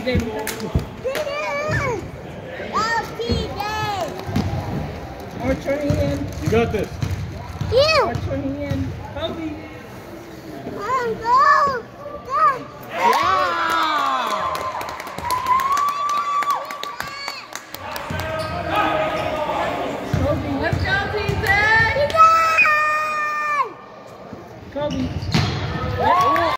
TJ. Arch your hand. You got this. Arch your hand. Kobe. I'm good.